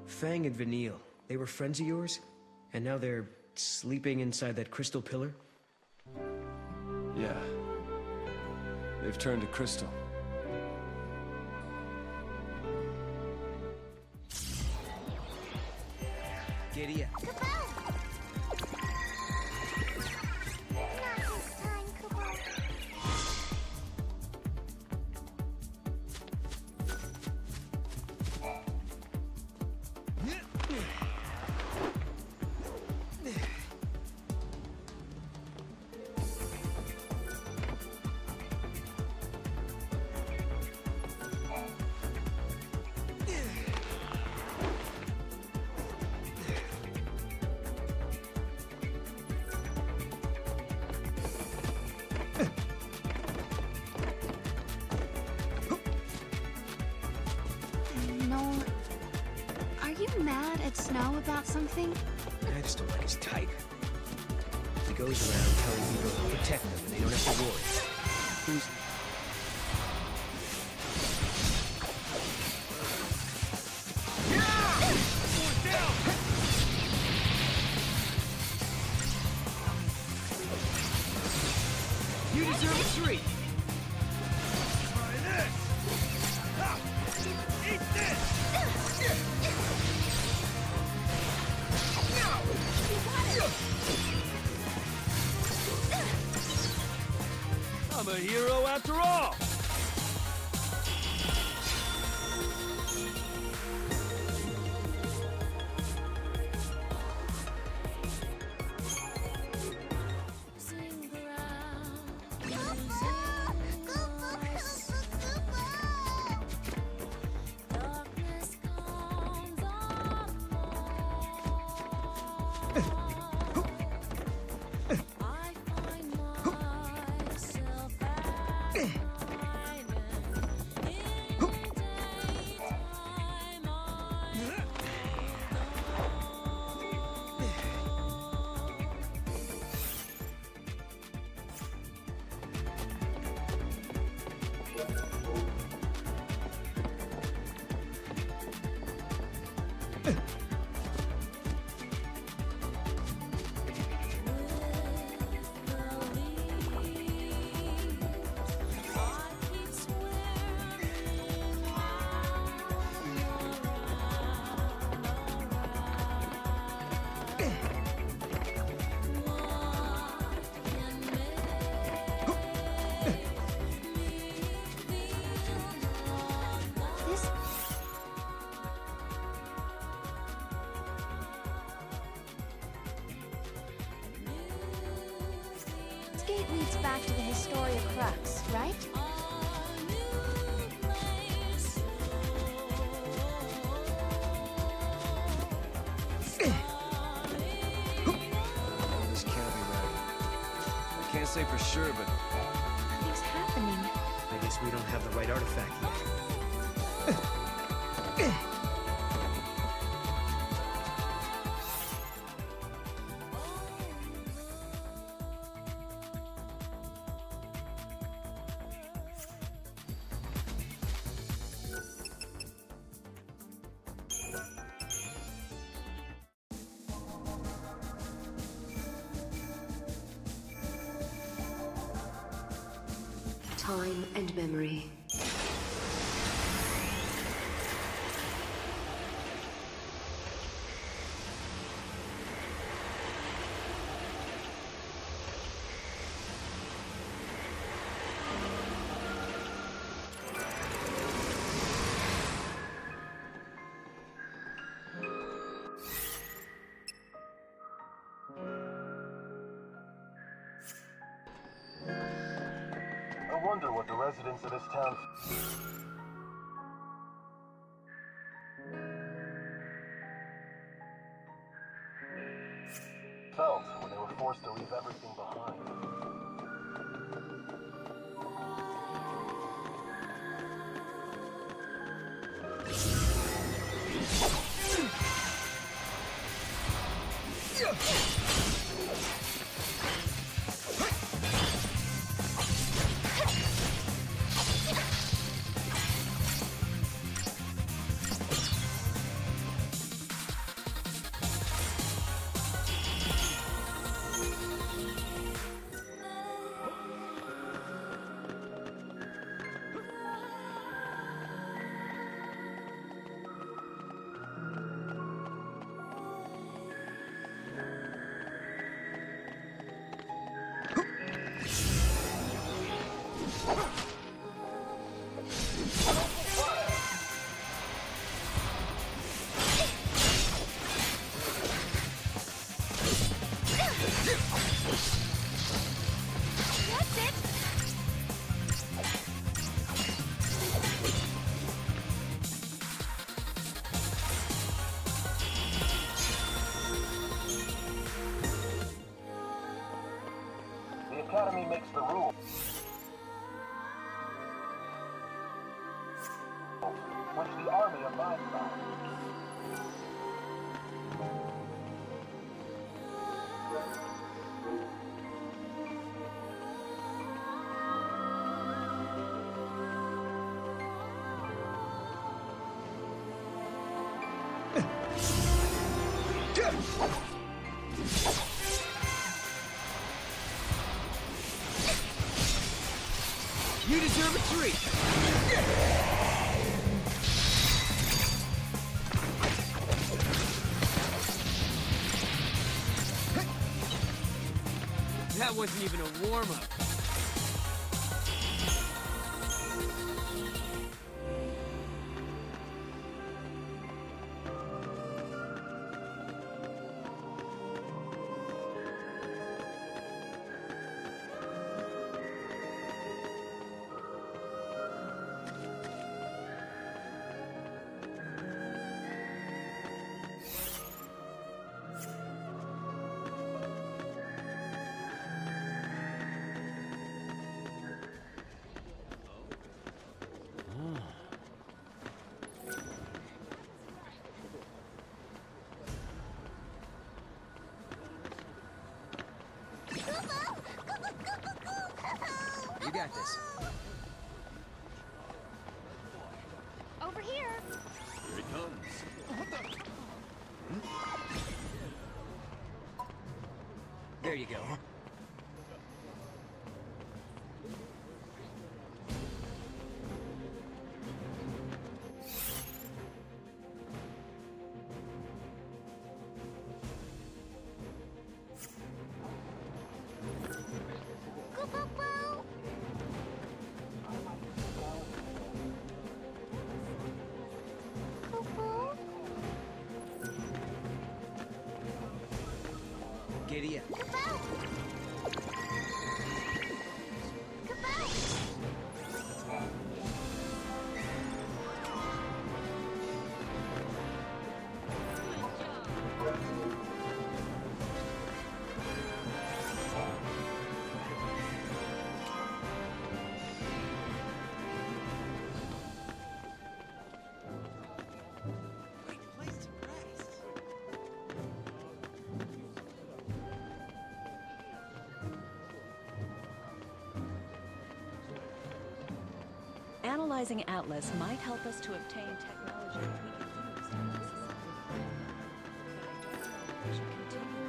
Fang and Vanille, they were friends of yours? And now they're sleeping inside that crystal pillar? Yeah. They've turned to crystal. Giddy up. Snow about something? I just don't like his type. He goes around telling people to protect them and they don't have to worry. Who's... You deserve a treat! Try this! Ha! Eat this! I'm a hero after all! Gate leads back to the Historia Crux, right? This can't be right. I can't say for sure, but... Nothing's happening. I guess we don't have the right artifact yet. Time and memory. I wonder what the residents of this town felt when they were forced to leave everything behind. makes the rules. Which the army abides by. You deserve a treat! That wasn't even a warm-up. You got this. Over here. Here it comes. There you go. Giddy up. Analyzing Atlas might help us to obtain technology that we can use in our society. But I don't know if we should continue.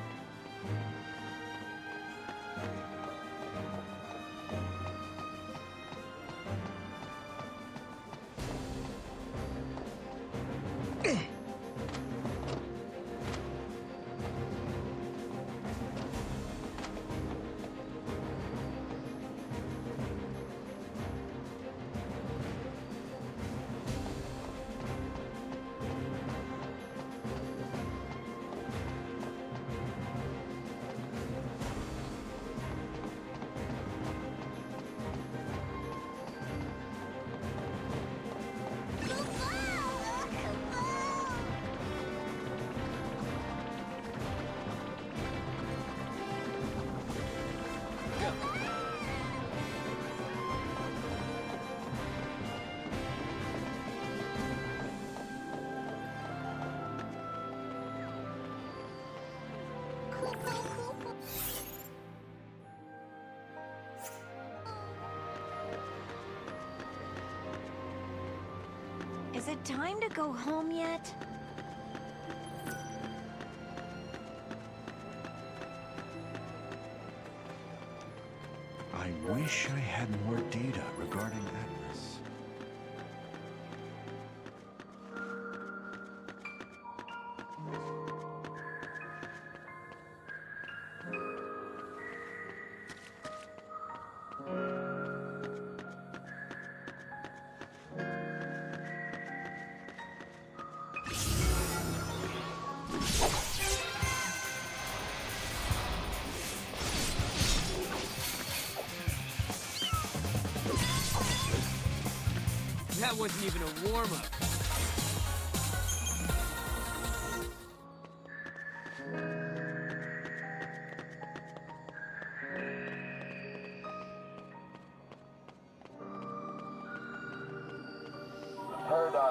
Is it time to go home yet? I wish I had more data regarding Atlas. That wasn't even a warm-up.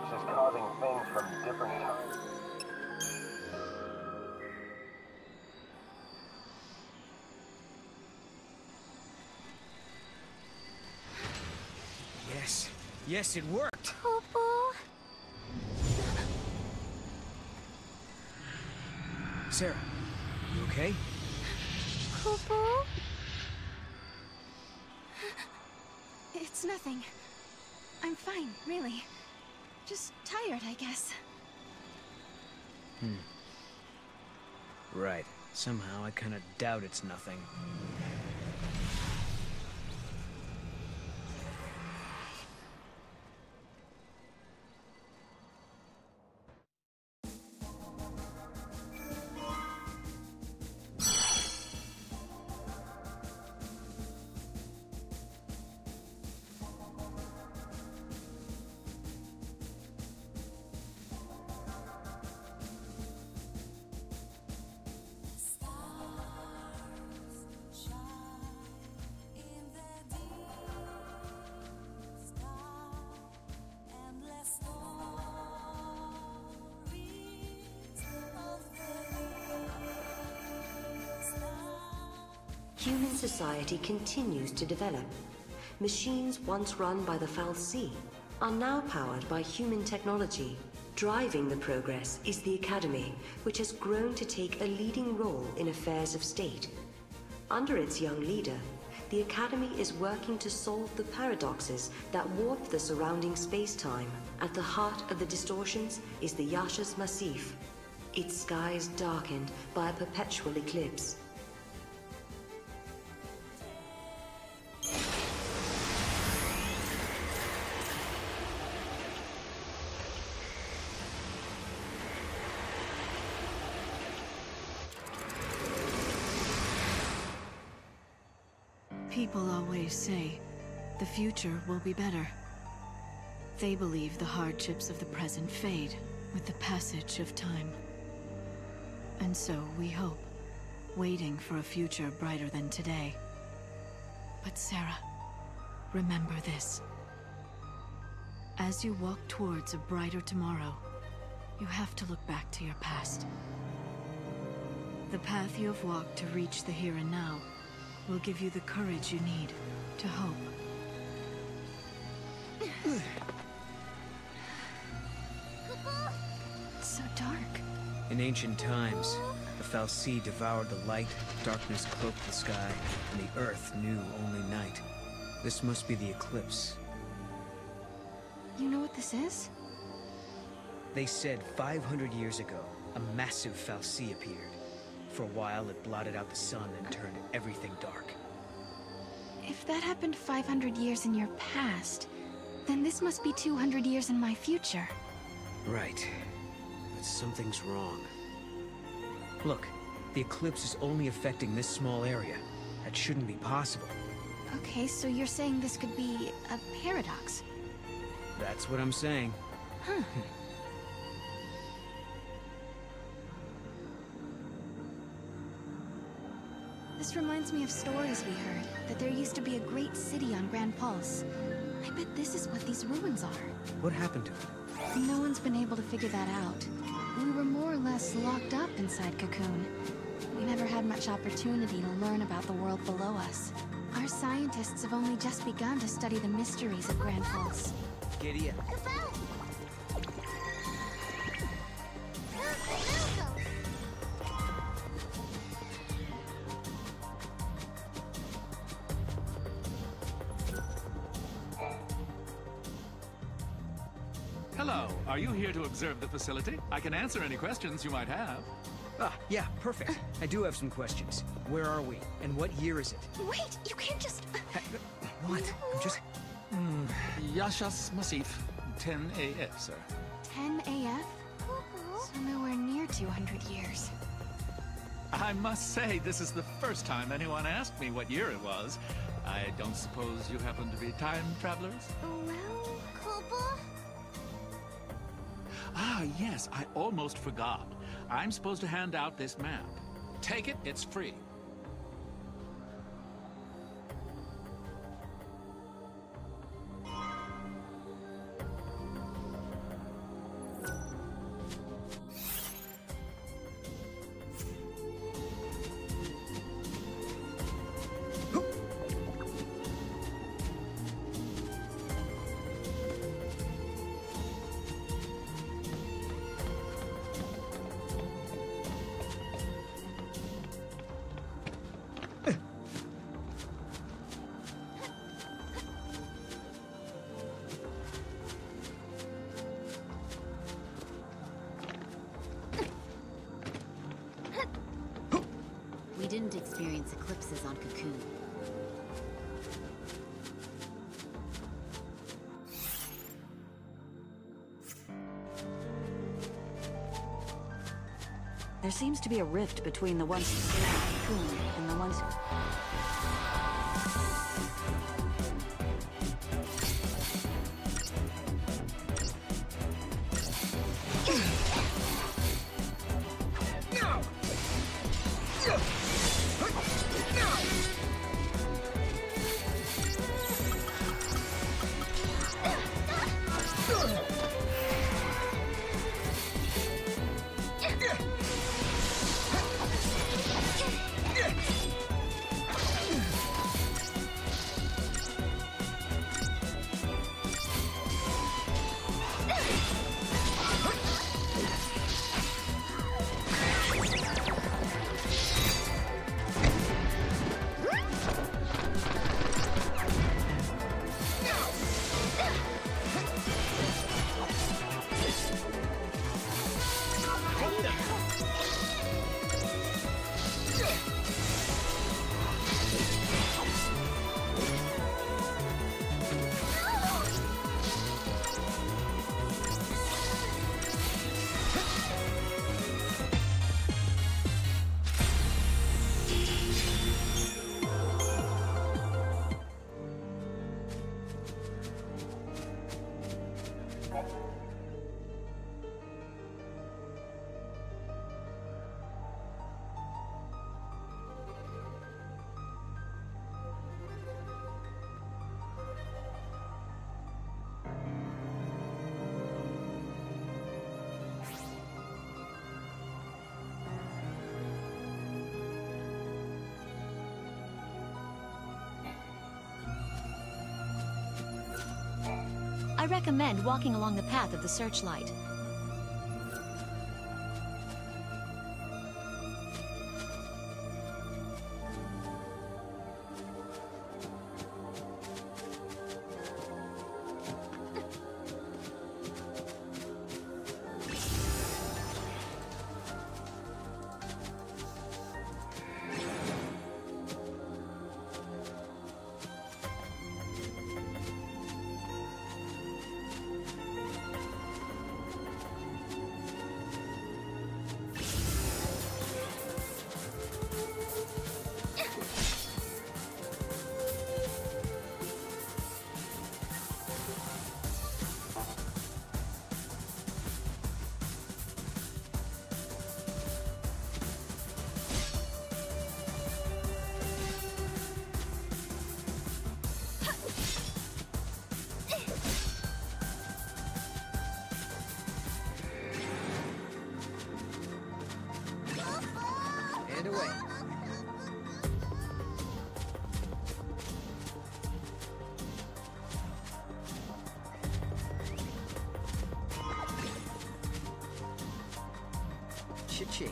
eclipse is causing things from different times. Yes. Yes, it worked. Popo. Sarah, you okay? Popo. It's nothing. I'm fine, really. Just tired, I guess. Right. Somehow I kind of doubt it's nothing. Human society continues to develop. Machines once run by the fal'Cie are now powered by human technology. Driving the progress is the Academy, which has grown to take a leading role in affairs of state. Under its young leader, the Academy is working to solve the paradoxes that warp the surrounding space-time. At the heart of the distortions is the Yashas Massif, its skies darkened by a perpetual eclipse. People always say, the future will be better. They believe the hardships of the present fade with the passage of time. And so we hope, waiting for a future brighter than today. But Sarah, remember this. As you walk towards a brighter tomorrow, you have to look back to your past. The path you have walked to reach the here and now will give you the courage you need to hope. It's so dark. In ancient times, the fal'Cie devoured the light, darkness cloaked the sky, and the earth knew only night. This must be the eclipse. You know what this is? They said 500 years ago, a massive fal'Cie appeared. For a while, it blotted out the sun and turned everything dark. If that happened 500 years in your past, then this must be 200 years in my future. Right. But something's wrong. Look, the eclipse is only affecting this small area. That shouldn't be possible. Okay, so you're saying this could be a paradox? That's what I'm saying. Huh. This reminds me of stories we heard, that there used to be a great city on Grand Pulse. I bet this is what these ruins are. What happened to it? No one's been able to figure that out. We were more or less locked up inside Cocoon. We never had much opportunity to learn about the world below us. Our scientists have only just begun to study the mysteries of Grand Pulse. Giddy up. Hello, are you here to observe the facility? I can answer any questions you might have. Ah, yeah, perfect. I do have some questions. Where are we? And what year is it? Wait, you can't just... What? I'm just... Yashas Massif, 10 AF, sir. 10 AF? So nowhere near 200 years. I must say, this is the first time anyone asked me what year it was. I don't suppose you happen to be time travelers? Well, Kobo? Ah, yes, I almost forgot. I'm supposed to hand out this map. Take it, it's free. We didn't experience eclipses on Cocoon. There seems to be a rift between the ones who stay on Cocoon and the ones who... I recommend walking along the path of the searchlight. And away. Cha-ching.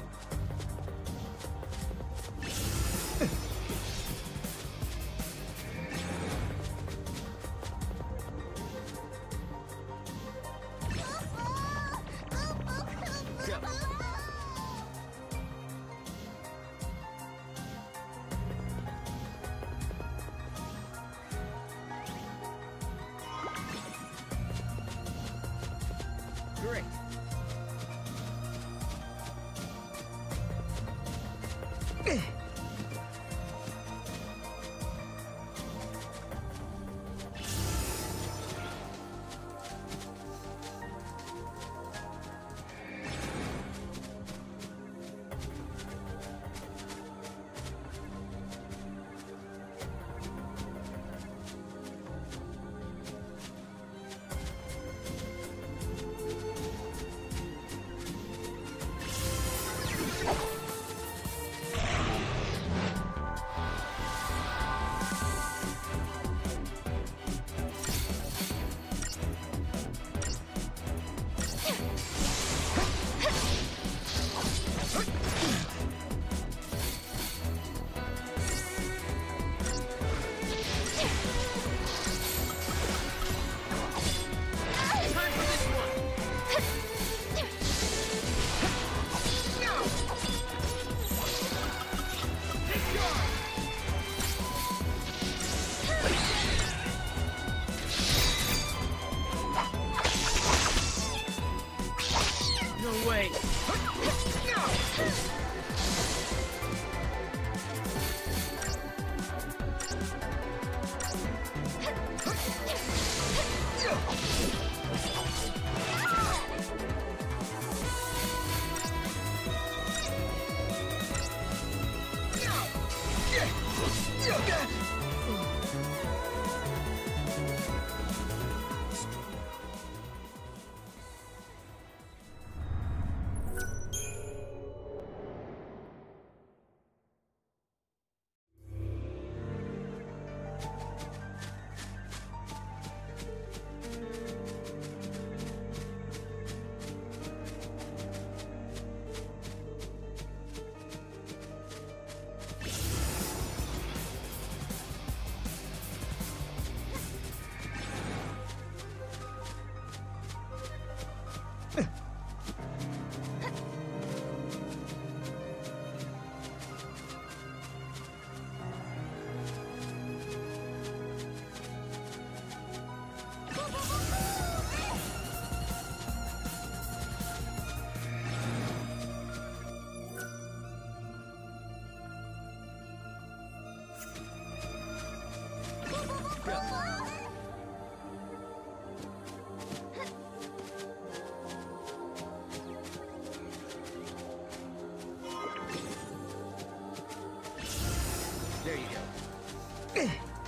Great. There you go.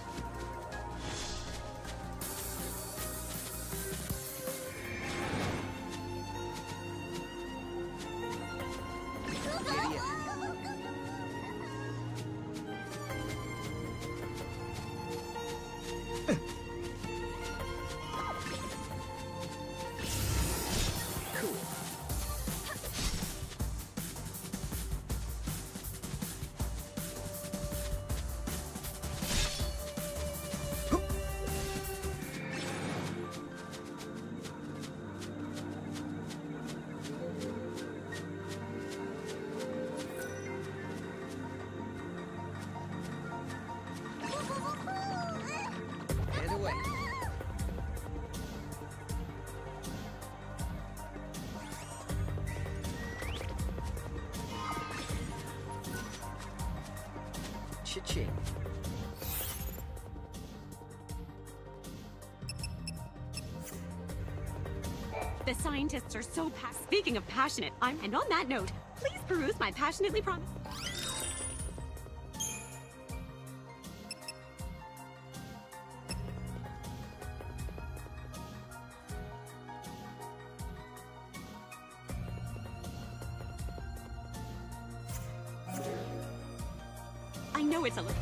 Cha-ching. The scientists are so Speaking of passionate, and on that note, please peruse my passionately promised. I know it's a little.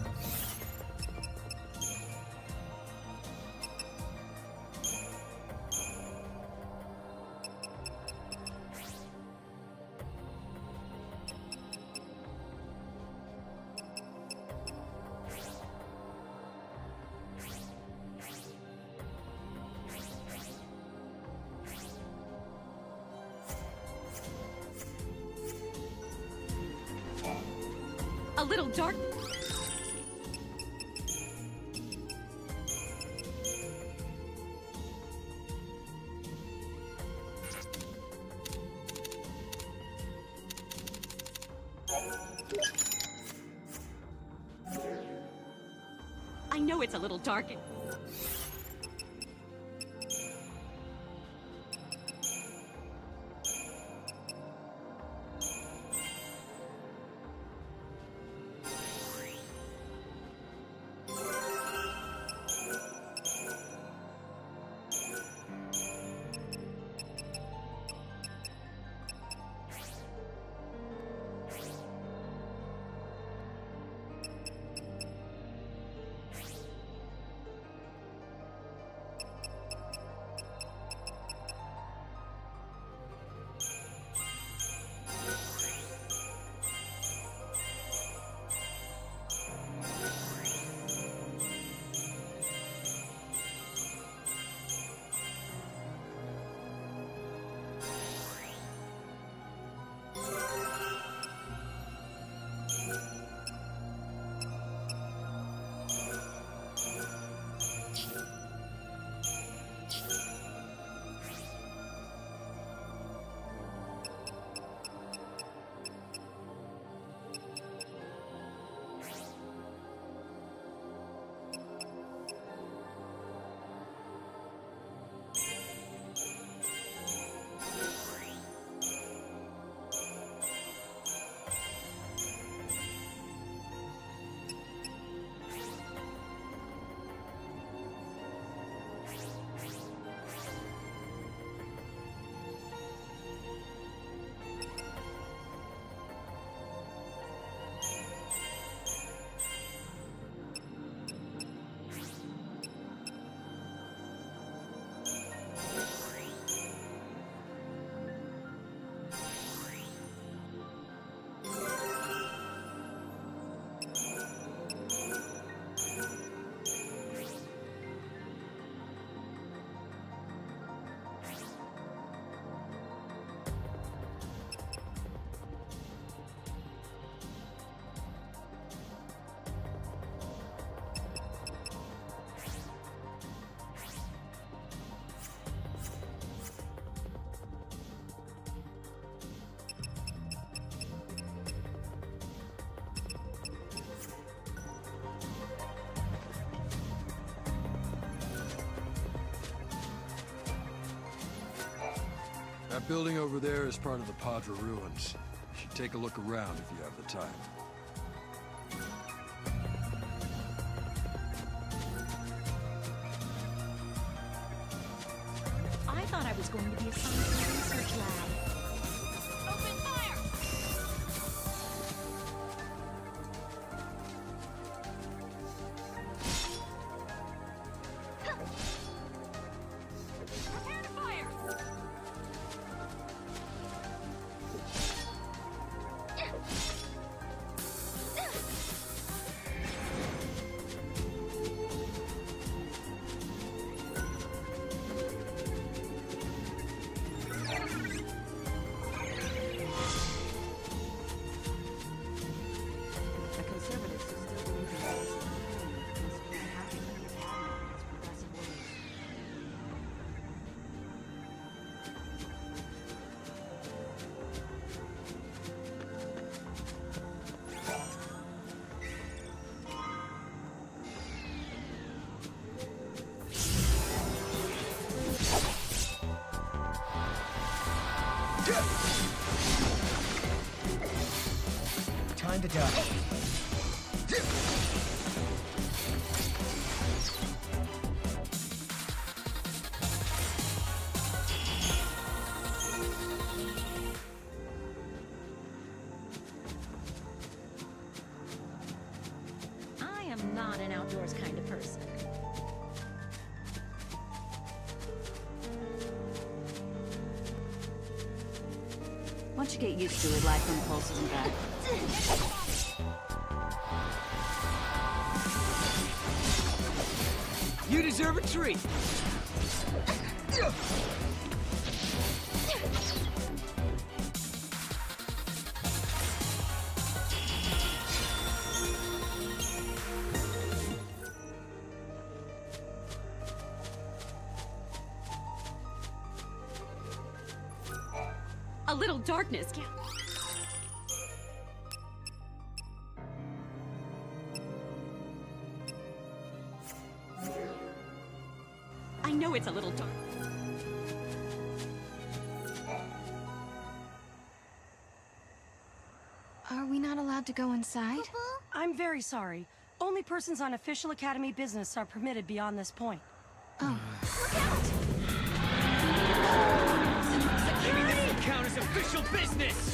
A little dark. I know it's a little dark. That building over there is part of the Padra ruins. You should take a look around if you have the time. thought I was going to be assigned to a research lab. Open fire! Prepare to fire! The Conservatives who still believe in Cocoon must be unhappy with the Academy and its progressive ways. Time to die. I am not an outdoors kind of person. Once you get used to it, life impulses and back. You deserve a treat. A little darkness can... I know it's a little dark. Are we not allowed to go inside? I'm very sorry. Only persons on official Academy business are permitted beyond this point. Oh. Maybe this will count as official business!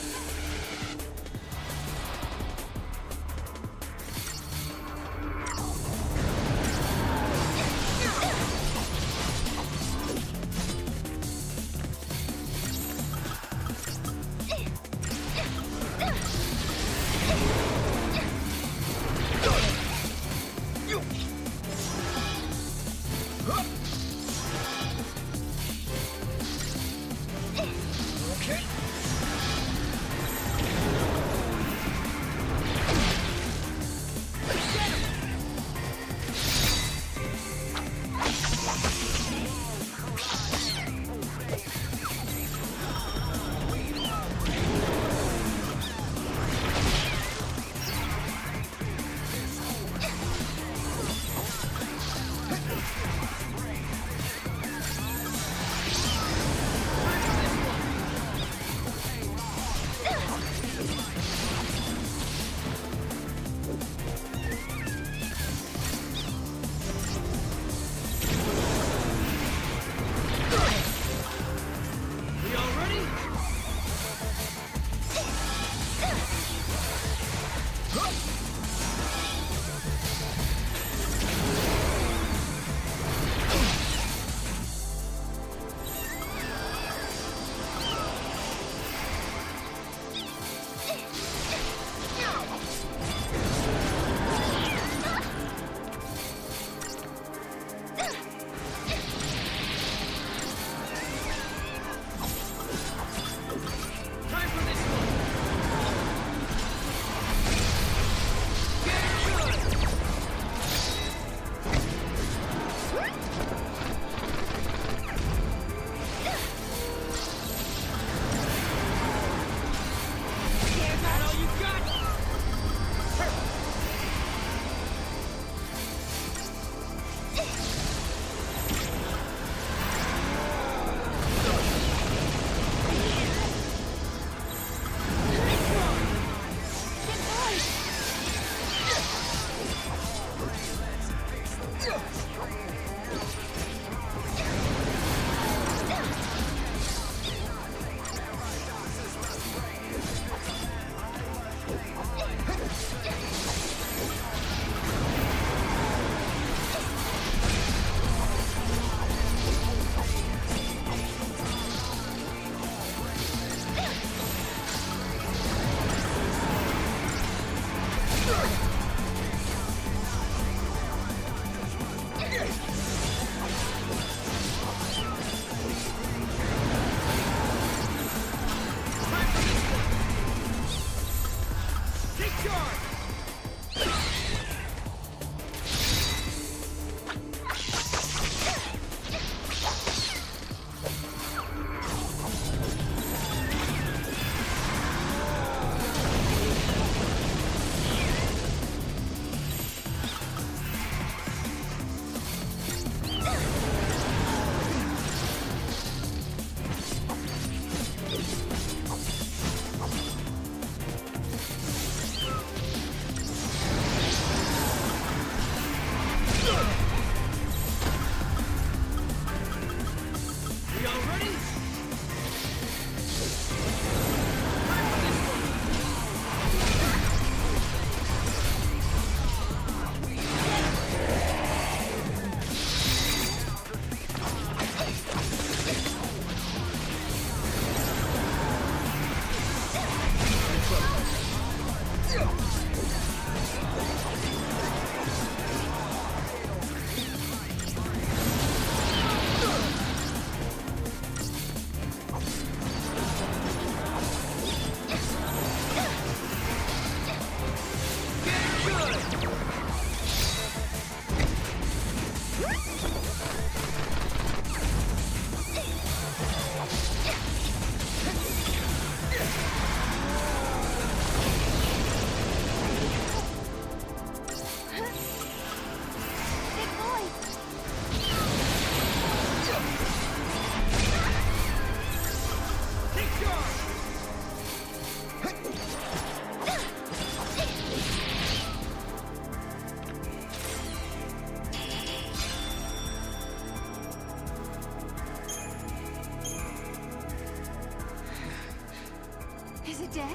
Is it dead?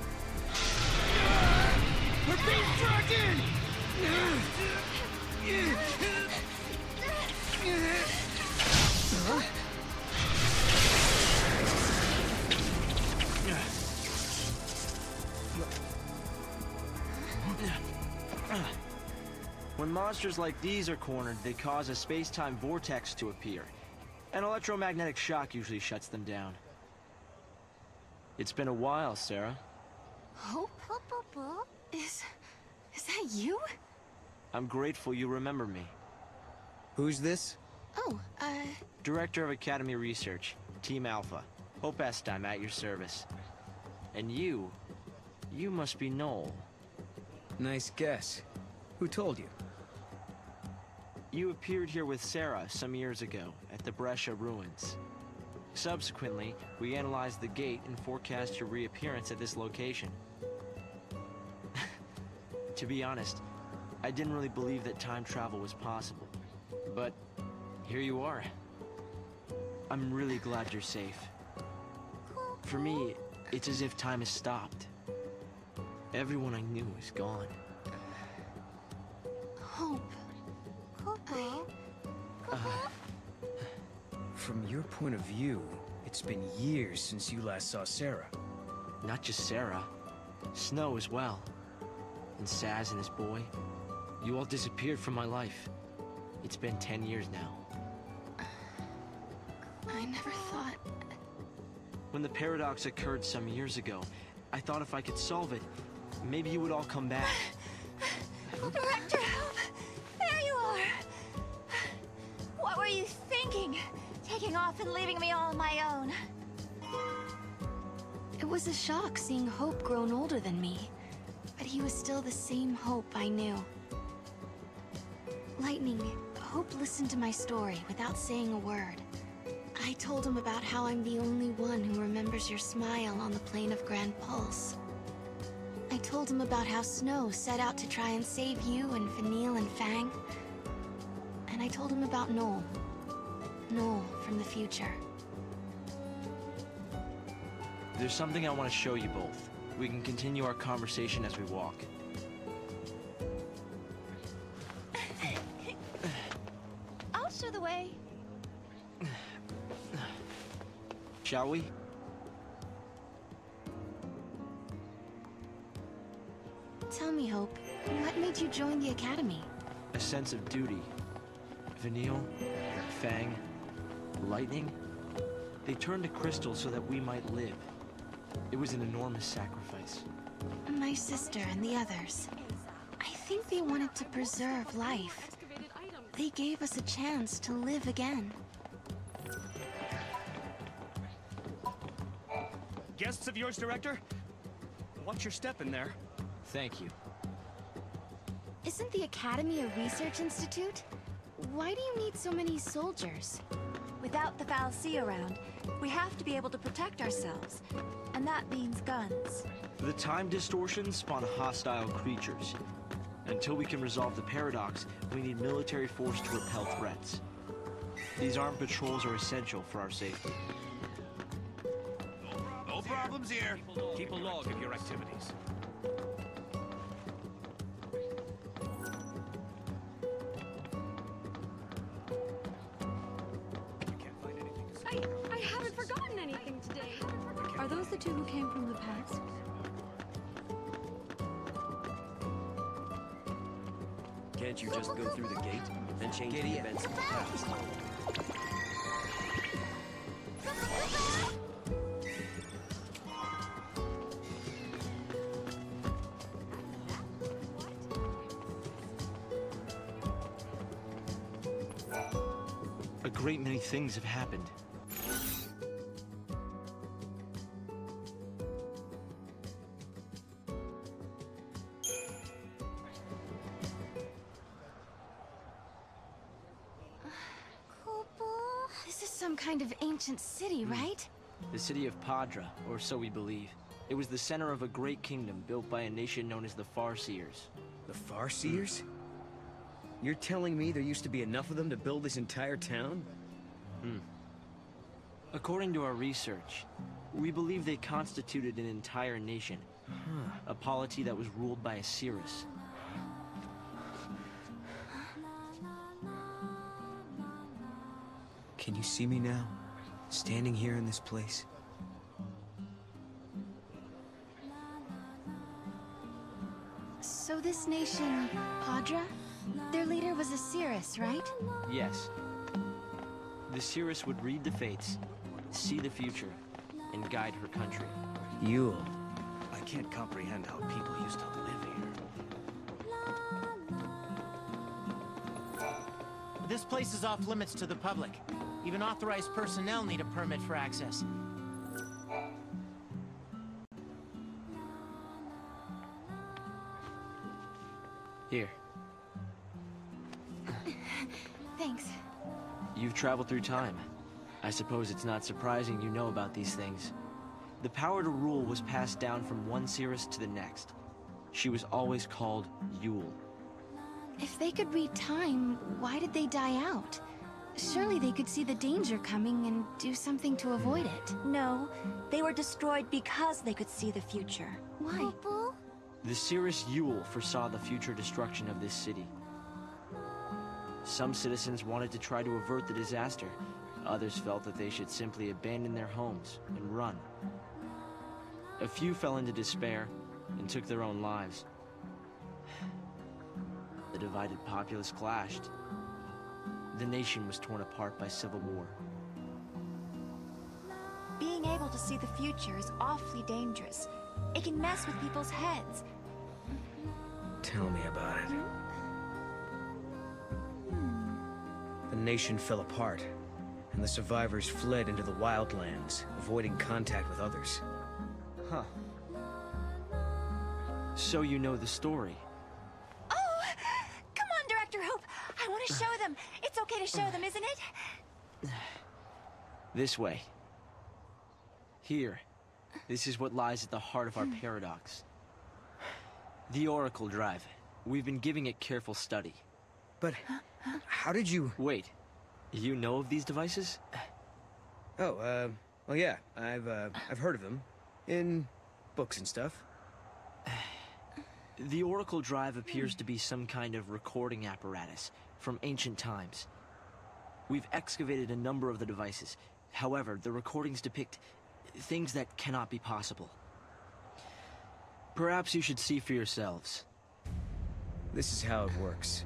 We're being dragged in! When monsters like these are cornered, they cause a space-time vortex to appear. An electromagnetic shock usually shuts them down. It's been a while, Sarah. Hope? Is that you? I'm grateful you remember me. Who's this? Oh, Director of Academy Research, Team Alpha. Hope Estheim at your service. And you must be Noel. Nice guess. Who told you? You appeared here with Sarah some years ago at the Brescia ruins. Subsequently, we analyzed the gate and forecast your reappearance at this location. To be honest, I didn't really believe that time travel was possible. But here you are. I'm really glad you're safe. For me, it's as if time has stopped. Everyone I knew is gone. Hope. From your point of view, it's been years since you last saw Sarah. Not just Sarah. Snow as well. And Saz and his boy. You all disappeared from my life. It's been 10 years now. I never thought... When the paradox occurred some years ago, I thought if I could solve it, maybe you would all come back. Director, there you are! What were you thinking? Taking off and leaving me all on my own? It was a shock seeing Hope grown older than me. But he was still the same Hope I knew. Lightning, Hope listened to my story without saying a word. I told him about how I'm the only one who remembers your smile on the plane of Grand Pulse. I told him about how Snow set out to try and save you and Vanille and Fang. And I told him about Noel. Noel from the future. There's something I want to show you both. We can continue our conversation as we walk. I'll show the way. Shall we? Tell me, Hope, what made you join the Academy? A sense of duty. Vanille, Fang, Lightning, they turned to Crystal so that we might live. It was an enormous sacrifice. My sister and the others. I think they wanted to preserve life. They gave us a chance to live again. Guests of yours, Director? Watch your step in there. Thank you. Isn't the Academy a research institute? Why do you need so many soldiers? Without the fal'Cie around, we have to be able to protect ourselves. And that means guns. The time distortions spawn hostile creatures. Until we can resolve the paradox, we need military force to repel threats. These armed patrols are essential for our safety. No problems here. Keep a log of your activities. I haven't forgotten anything today. Are those the two who came from the past? Can't you just go through the gate and change the events of the past? A great many things have happened. This is some kind of ancient city, right? The city of Padra, or so we believe. It was the center of a great kingdom built by a nation known as the Farseers. The Farseers? You're telling me there used to be enough of them to build this entire town? According to our research, we believe they constituted an entire nation. A polity that was ruled by a Cirrus. Can you see me now? Standing here in this place? So this nation, Padra? Their leader was a Cirrus, right? Yes. The Cirrus would read the fates, see the future, and guide her country. Yule. I can't comprehend how people used to live here. This place is off limits to the public. Even authorized personnel need a permit for access. Here. Thanks. You've traveled through time. I suppose it's not surprising you know about these things. The power to rule was passed down from one Cirrus to the next. She was always called Yule. If they could read time, why did they die out? Surely they could see the danger coming and do something to avoid it. No, they were destroyed because they could see the future. Why? The Cirrus Yule foresaw the future destruction of this city. Some citizens wanted to try to avert the disaster. Others felt that they should simply abandon their homes and run. A few fell into despair and took their own lives. The divided populace clashed. The nation was torn apart by civil war. Being able to see the future is awfully dangerous. It can mess with people's heads. Tell me about it. The nation fell apart, and the survivors fled into the wildlands, avoiding contact with others. Huh. So you know the story. Oh! Come on, Director Hope! I want to show them! It's okay to show them, isn't it? This way. Here. This is what lies at the heart of our paradox. The Oracle Drive. We've been giving it careful study. But how did you... Wait. You know of these devices? Oh, well, yeah. I've heard of them. In books and stuff. The Oracle Drive appears to be some kind of recording apparatus from ancient times. We've excavated a number of the devices. However, the recordings depict things that cannot be possible. Perhaps you should see for yourselves. This is how it works.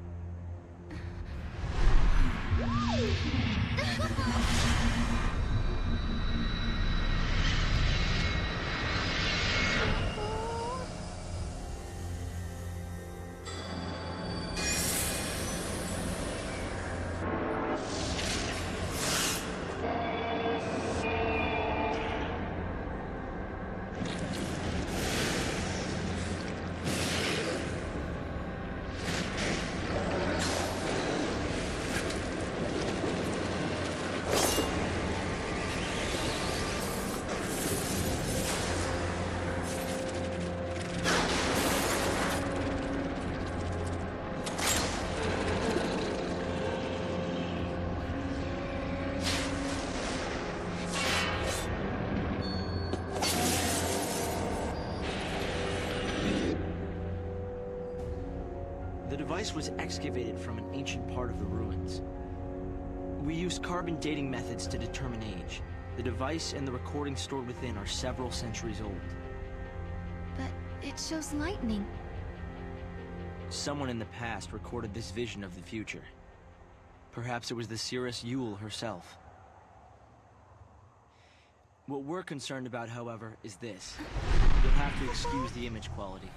The device was excavated from an ancient part of the ruins. We used carbon dating methods to determine age. The device and the recordings stored within are several centuries old. But it shows lightning. Someone in the past recorded this vision of the future. Perhaps it was the Seeress Yule herself. What we're concerned about, however, is this. You'll have to excuse the image quality.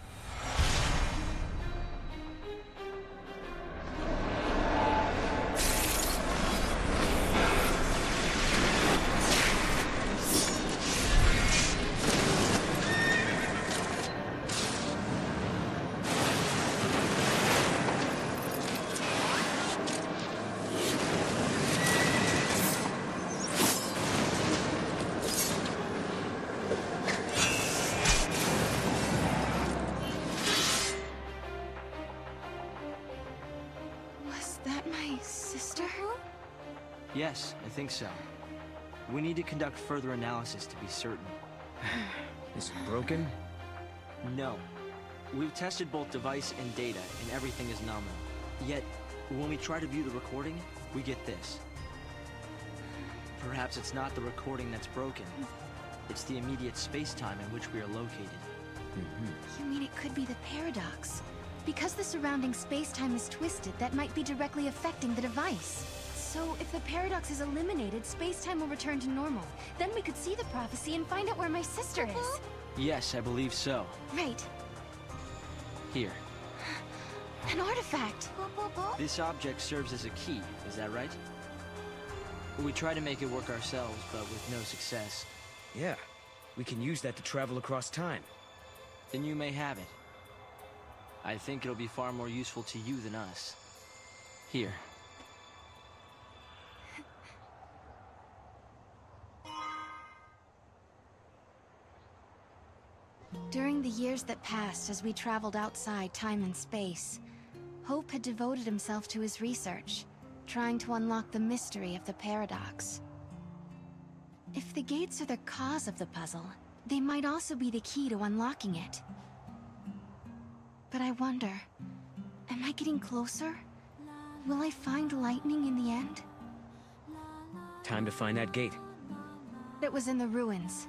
Yes, I think so. We need to conduct further analysis to be certain. Is it broken? No. We've tested both device and data, and everything is nominal. Yet, when we try to view the recording, we get this. Perhaps it's not the recording that's broken. It's the immediate space-time in which we are located. You mean it could be the paradox? Because the surrounding space-time is twisted, that might be directly affecting the device. So, if the paradox is eliminated, space-time will return to normal. Then we could see the prophecy and find out where my sister is. Yes, I believe so. Right. Here. An artifact! This object serves as a key, is that right? We try to make it work ourselves, but with no success. Yeah, we can use that to travel across time. Then you may have it. I think it'll be far more useful to you than us. Here. During the years that passed as we traveled outside time and space, Hope had devoted himself to his research, trying to unlock the mystery of the paradox. If the gates are the cause of the puzzle, they might also be the key to unlocking it. But I wonder, am I getting closer? Will I find lightning in the end? Time to find that gate. It was in the ruins.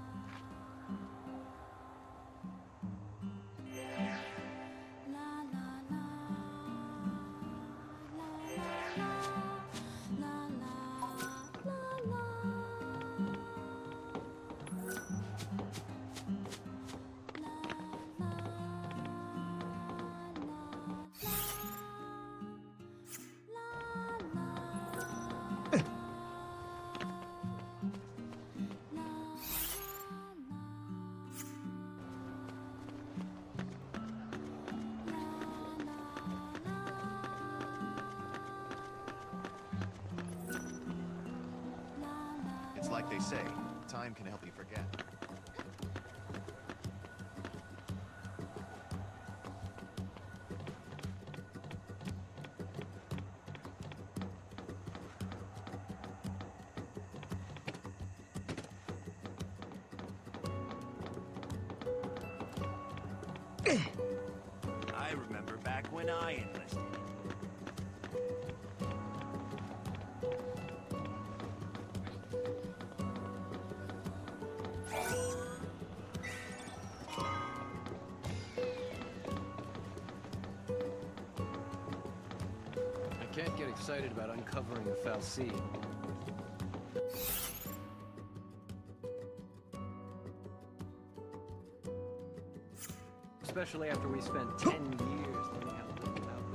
It's like they say, time can help you forget. I remember back when I enlisted. I can't get excited about uncovering the fal'Cie. Especially after we spent 10 years learning how to live without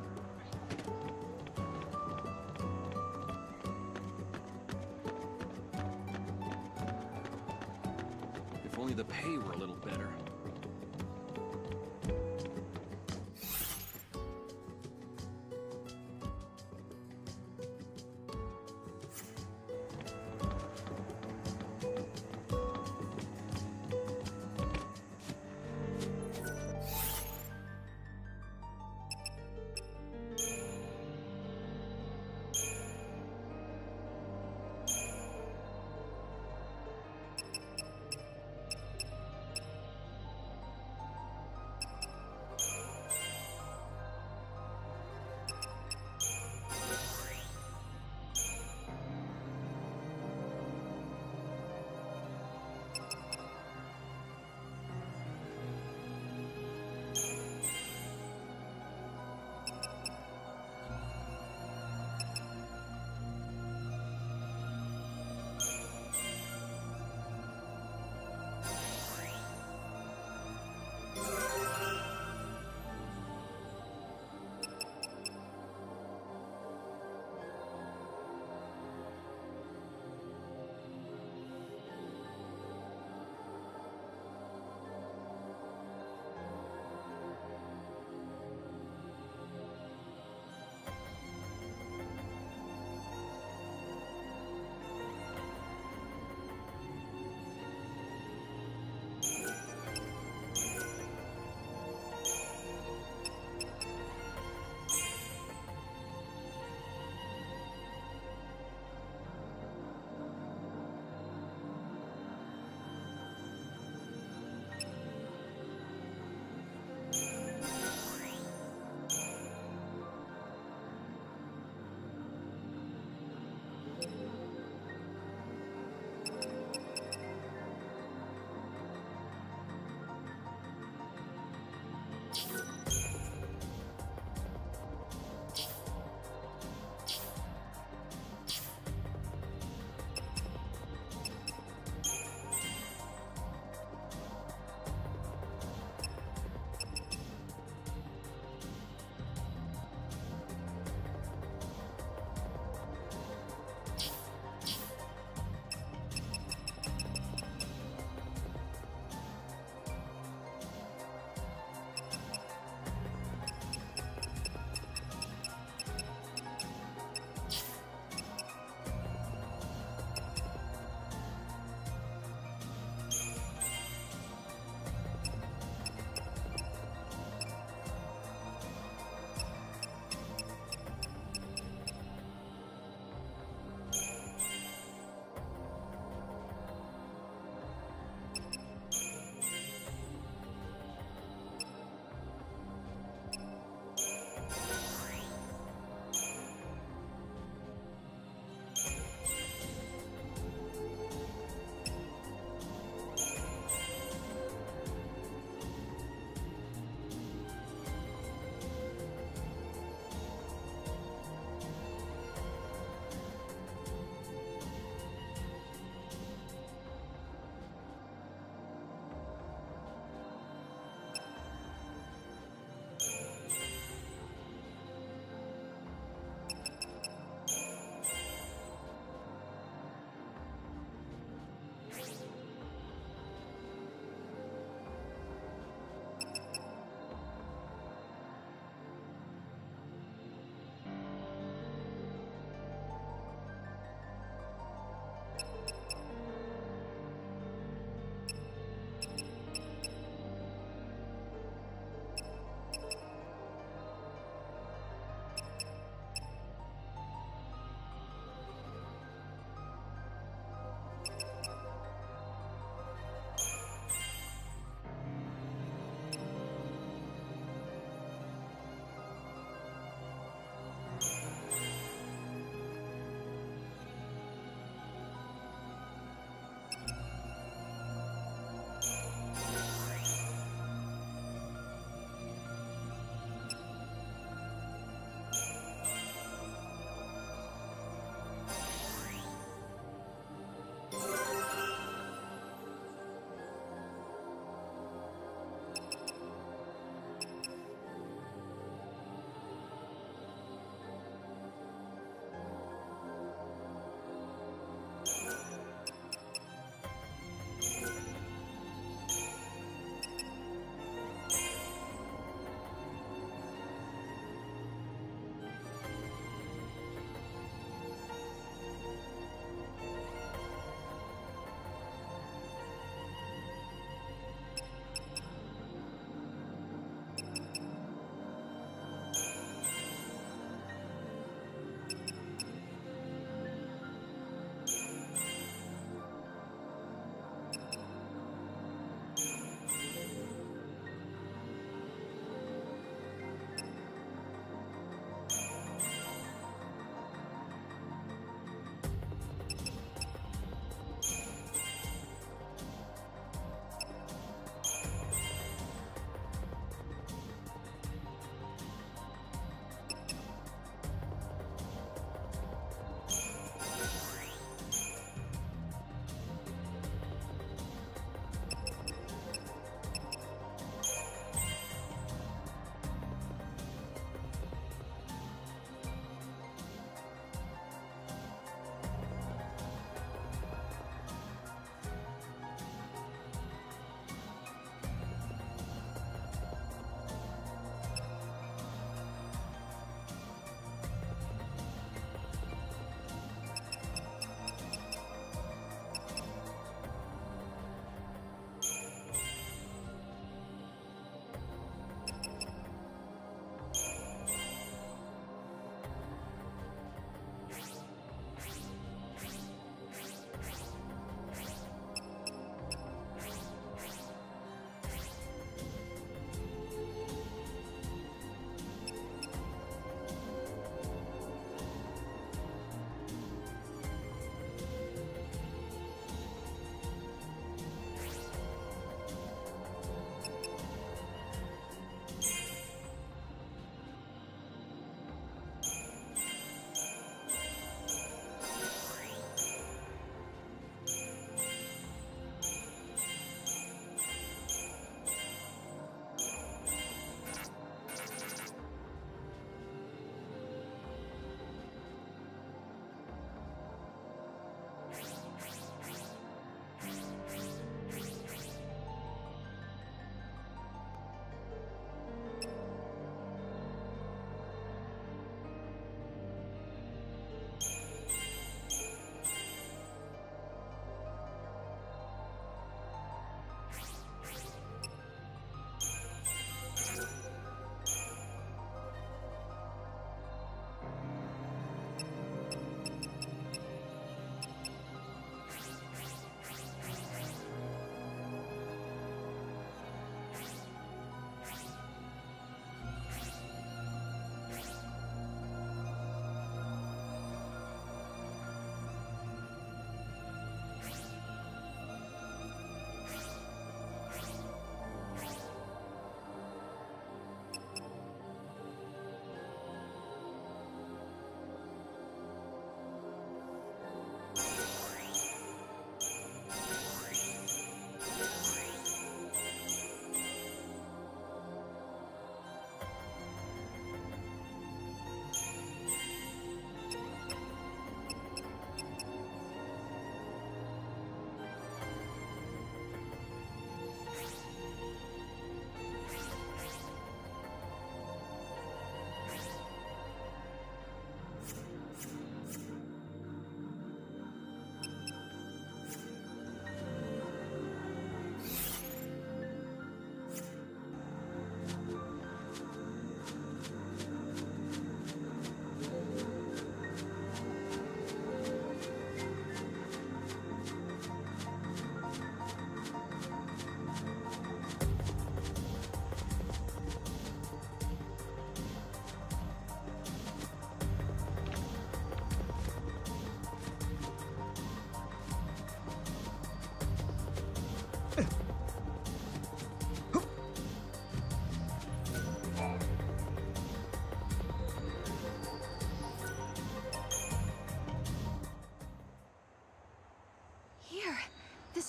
them. If only the pay were a little better.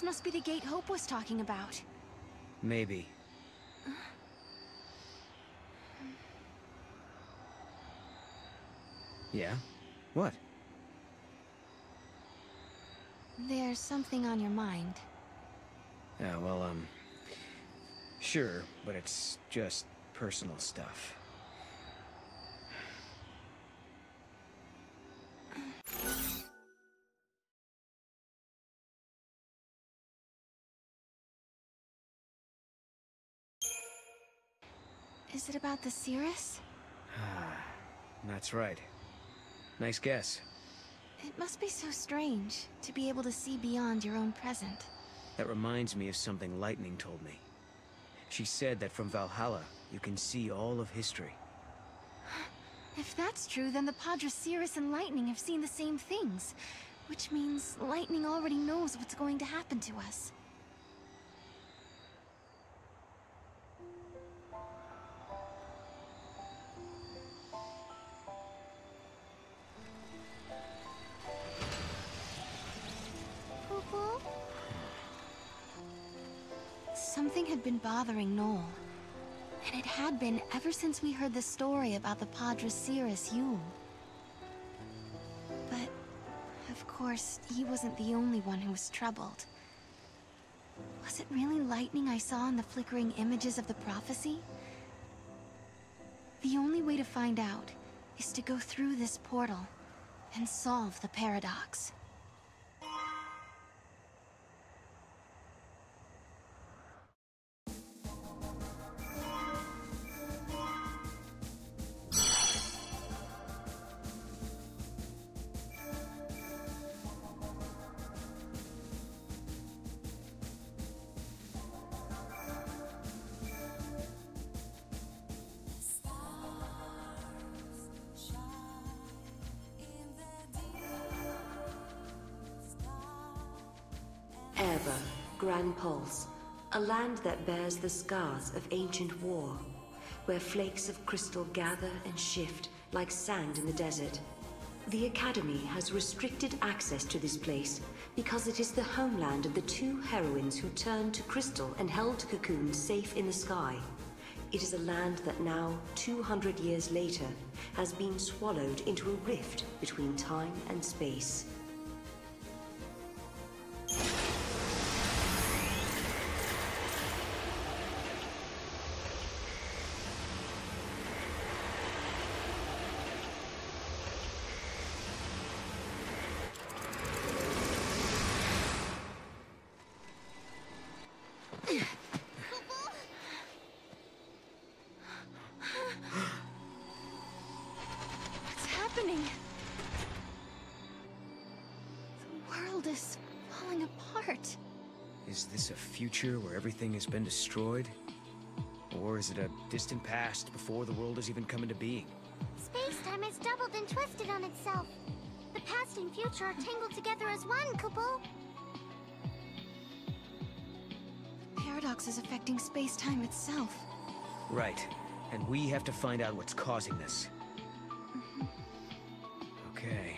must be the gate Hope was talking about. Maybe. Yeah? What? There's something on your mind. Yeah, well, sure, but it's just personal stuff. Is it about the Cirrus? That's right. Nice guess. It must be so strange to be able to see beyond your own present. That reminds me of something Lightning told me. She said that from Valhalla, you can see all of history. If that's true, then the Padre Cirrus and Lightning have seen the same things. Which means Lightning already knows what's going to happen to us. Something had been bothering Noel. And it had been ever since we heard the story about the Padre Cirrus Yule. But, of course, he wasn't the only one who was troubled. Was it really Lightning I saw in the flickering images of the prophecy? The only way to find out is to go through this portal and solve the paradox. Erebor, Gran Pulse, a land that bears the scars of ancient war, where flakes of crystal gather and shift like sand in the desert. The Academy has restricted access to this place because it is the homeland of the two heroines who turned to crystal and held Cocoon safe in the sky. It is a land that now, 200 years later, has been swallowed into a rift between time and space. Is this a future where everything has been destroyed? Or is it a distant past before the world has even come into being? Space-time has doubled and twisted on itself. The past and future are tangled together as one, Kupo. The paradox is affecting space-time itself. Right. And we have to find out what's causing this. Okay.